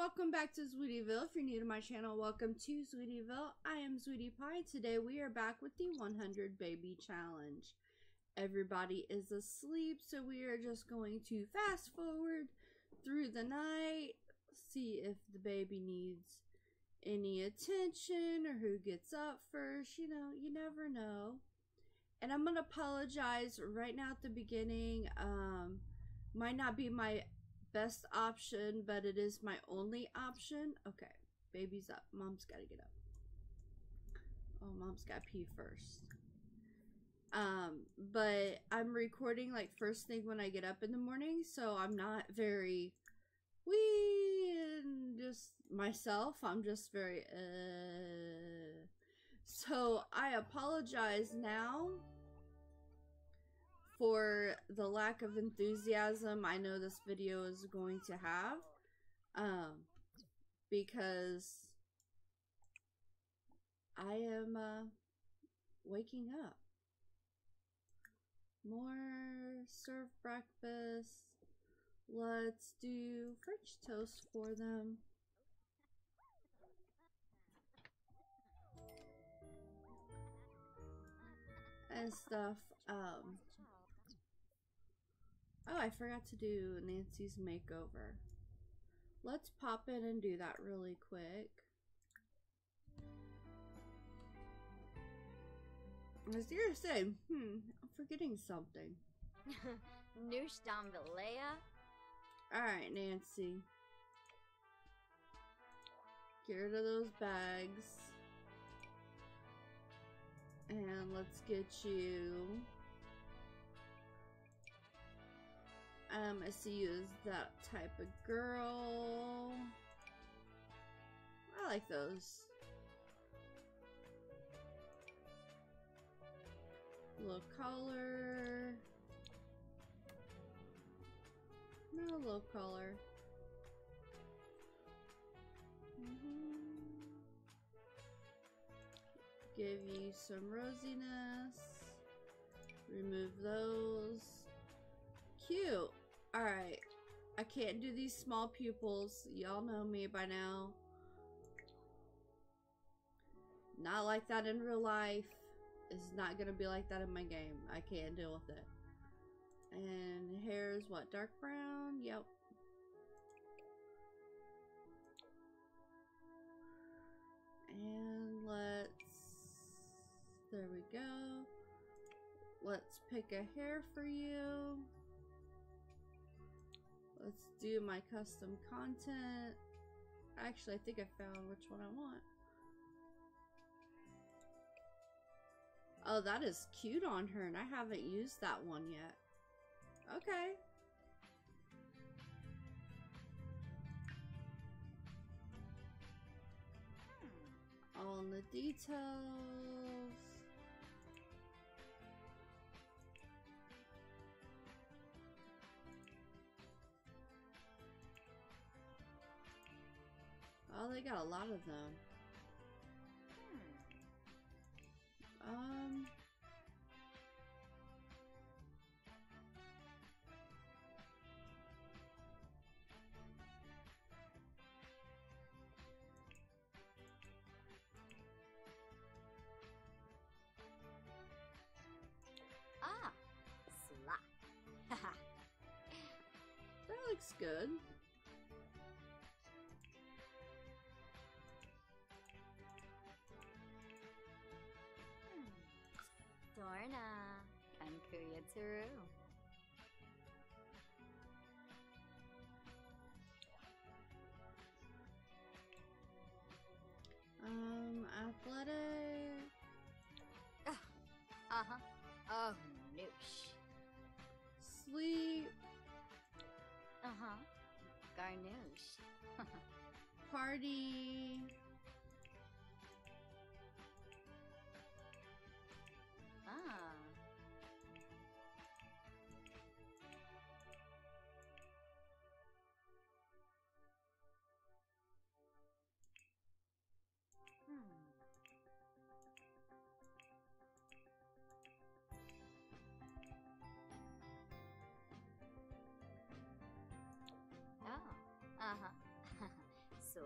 welcome back to Zweetieville. If you're new to my channel, welcome to Zweetieville. I am Zweetie Pie. Today we are back with the 100 baby challenge. Everybody is asleep, so we are just going to fast forward through the night, see if the baby needs any attention or who gets up first. You know, you never know. And I'm gonna apologize right now at the beginning. Might not be my best option, but it is my only option. Okay, baby's up. Mom's gotta get up. Oh, mom's gotta pee first. But I'm recording like first thing when I get up in the morning, so I'm not very and just myself. I'm just very so I apologize now for the lack of enthusiasm I know this video is going to have, because I am waking up. More serve breakfast. Let's do French toast for them. And stuff. Oh, I forgot to do Nancy's makeover. Let's pop in and do that really quick. As you're saying, I'm forgetting something. Alright, Nancy. Get rid of those bags. And let's get you. I see you as that type of girl. I like those. Little color. No, low color. Give you some rosiness. Remove those. Cute. Alright. I can't do these small pupils. Y'all know me by now. Not like that in real life. It's not gonna be like that in my game. I can't deal with it. And hair is what? Dark brown? Yep. And there we go. Let's pick a hair for you. Let's do my custom content. Actually, I think I found which one I want. Oh, that is cute on her, and I haven't used that one yet. Okay. On the details. Oh, they got a lot of them. That looks good. Dorna, Kankuya Turu. Athletic. Oh, noosh. Sleep. Garnoosh. Party. So.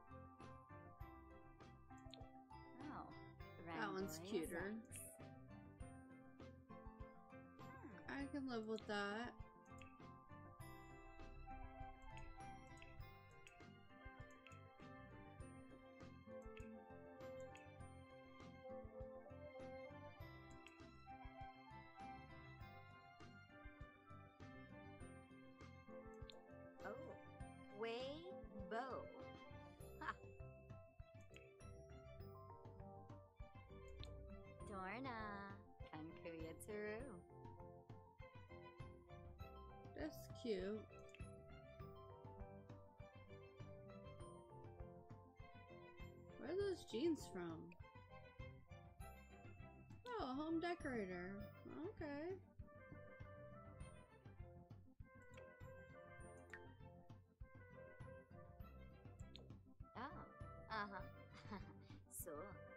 Oh. That one's cuter. I can live with that. Oh. Way bow. Ha. Dorna. Kankuya Turu. That's cute. Where are those jeans from? Oh, a home decorator. Okay. Oh. Uh-huh. So.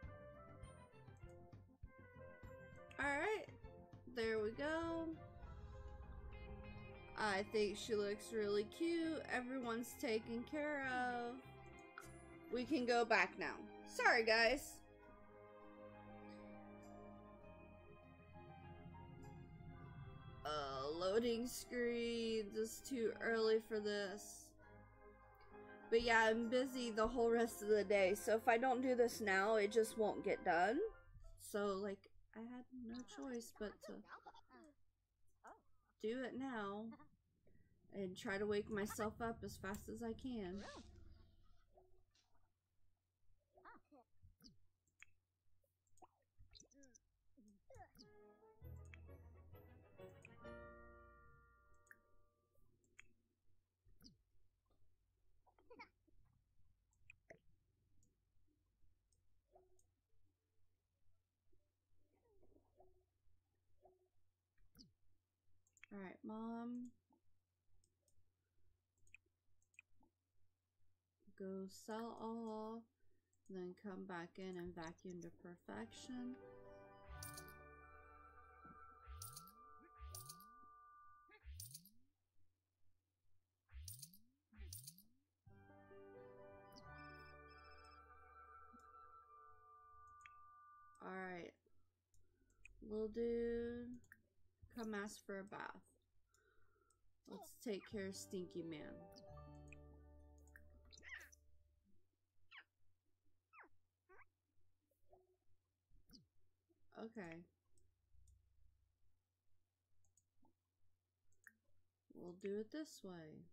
Alright. There we go. I think she looks really cute. Everyone's taken care of. We can go back now. Sorry, guys. Loading screen. It's too early for this. But yeah, I'm busy the whole rest of the day. So if I don't do this now, it just won't get done. So, like, I had no choice but to do it now. And try to wake myself up as fast as I can. Alright, Mom. Go sell all. Then come back in and vacuum to perfection. Alright. Little dude, come ask for a bath. Let's take care of Stinky Man. Okay. We'll do it this way.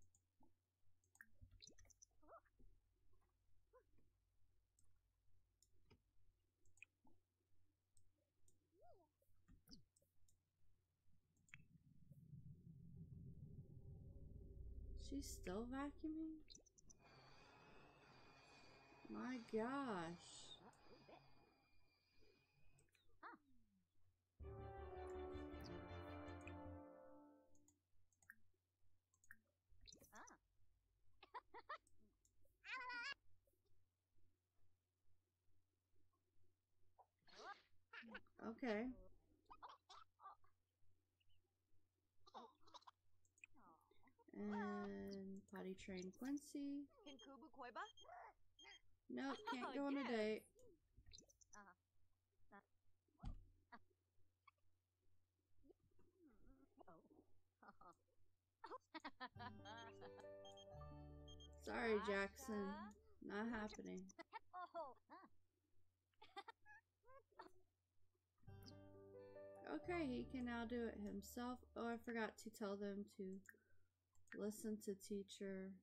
She's still vacuuming? My gosh. Okay. And potty train Quincy. Nope, can't go on a date. Sorry, Jackson. Not happening. Okay, he can now do it himself. Oh, I forgot to tell them to listen to teacher.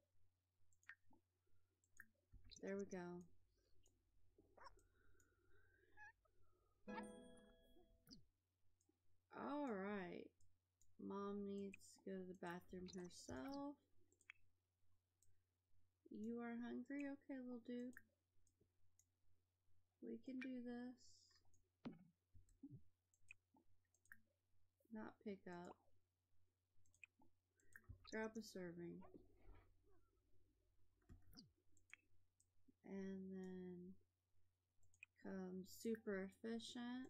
There we go. Alright. Mom needs to go to the bathroom herself. You are hungry? Okay, little dude. We can do this. Not pick up. Grab a serving. And then comes super efficient.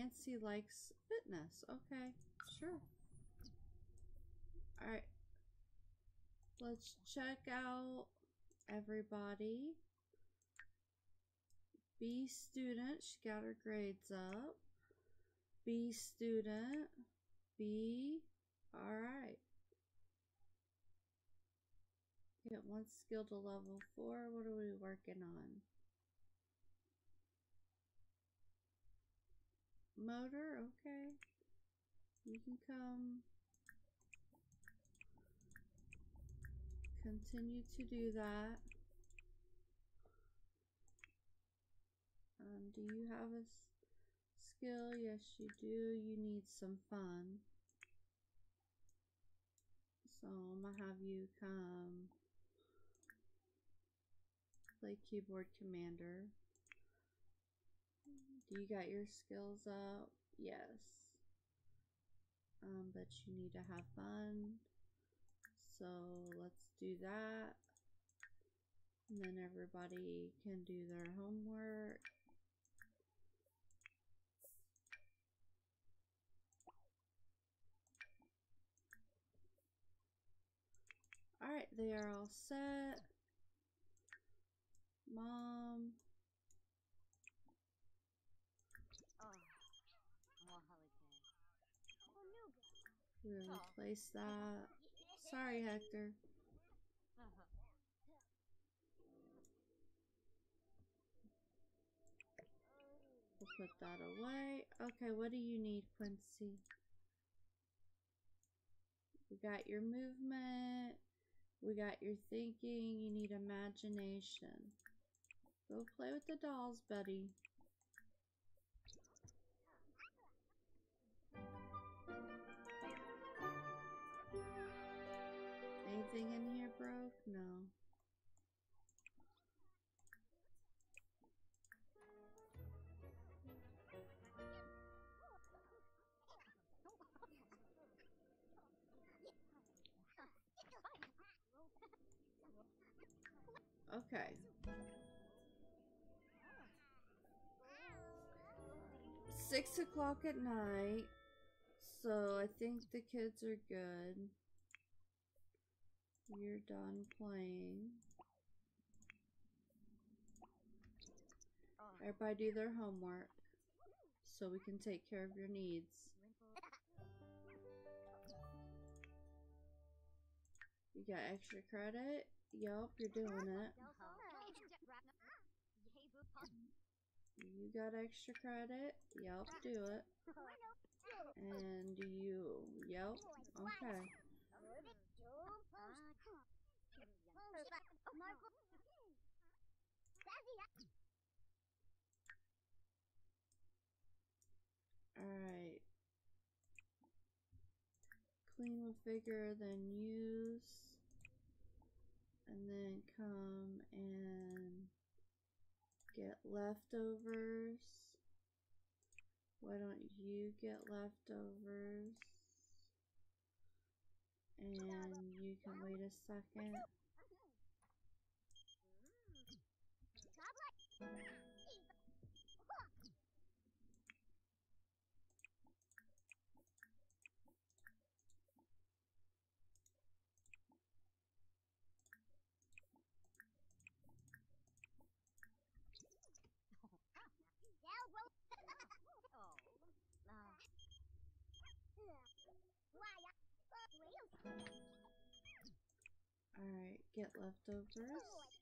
Nancy likes fitness. Okay, sure. Alright. Let's check out everybody. B student, she got her grades up. B student, B, alright. Get one skill to level 4. What are we working on? Motor, okay. You can come. Continue to do that. Do you have a skill? Yes, you do. You need some fun. So I'm gonna have you come play keyboard commander. Do you got your skills up? Yes. But you need to have fun. So let's do that. And then everybody can do their homework. Alright, they are all set. Mom. We'll replace that. Sorry, Hector. We'll put that away. Okay, what do you need, Quincy? We got your movement. We got your thinking. You need imagination. Go play with the dolls, buddy. Anything in here broke? No. Okay. It's 6 o'clock at night, so I think the kids are good. You're done playing. Everybody do their homework so we can take care of your needs. You got extra credit? Yup, you're doing it. You got extra credit? Yup, do it. And you, yup, okay. Alright. Clean with vigor, then use. And then come and get leftovers. Why don't you get leftovers? And you can wait a second. Alright, get leftovers.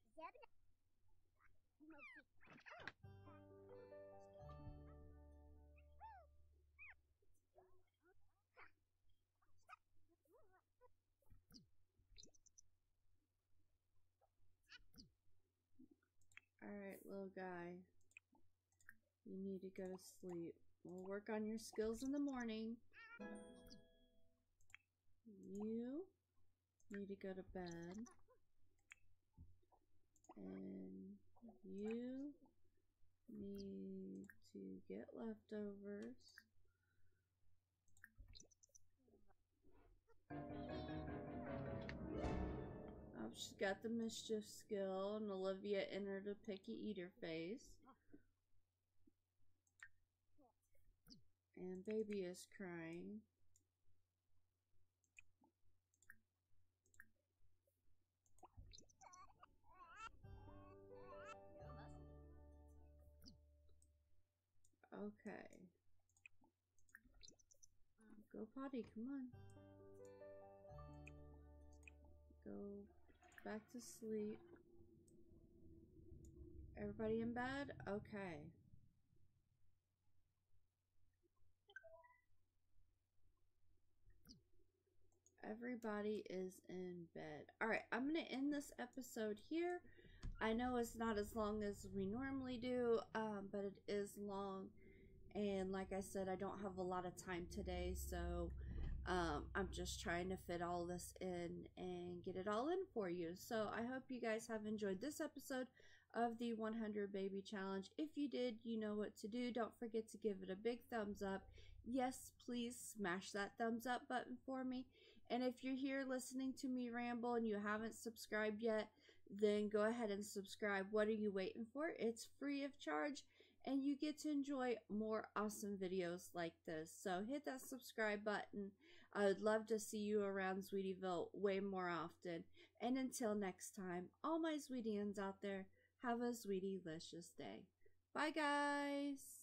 Alright, little guy. You need to go to sleep. We'll work on your skills in the morning. You need to go to bed. And you need to get leftovers. Oh, she's got the mischief skill, and Olivia entered a picky eater phase. And baby is crying. Okay. Go potty, come on. Go back to sleep. Everybody in bed? Okay. Everybody is in bed. Alright, I'm going to end this episode here. I know it's not as long as we normally do, but it is long. And like I said, I don't have a lot of time today, so I'm just trying to fit all this in and get it all in for you. So I hope you guys have enjoyed this episode of the 100 Baby Challenge. If you did, you know what to do. Don't forget to give it a big thumbs up. Yes, please smash that thumbs up button for me. And if you're here listening to me ramble and you haven't subscribed yet, then go ahead and subscribe. What are you waiting for? It's free of charge, and you get to enjoy more awesome videos like this. So hit that subscribe button. I would love to see you around Zweetieville way more often. And until next time, all my Zweetians out there, have a Zweetielicious day. Bye, guys.